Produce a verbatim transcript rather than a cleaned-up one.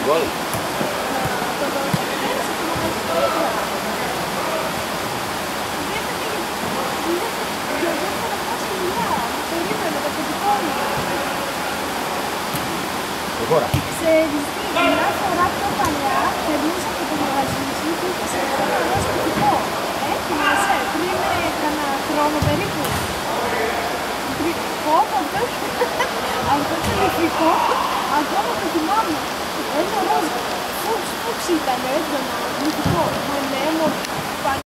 γκολ. Ξέρεις τι, μια φορά πιο παλιά περνούσα από το μαγαζί σου και είχα σε αυτό το ωραίο σπιτικό. Ε, θυμάσαι, πριν κάνα χρόνο περίπου. Πω, αυτό, αυτό το λυφικό, ακόμα το θυμάμαι. Ένα ροζ, φούξ, φούξ ήταν έντονα, λυφικό. Μα ναι, μορφή.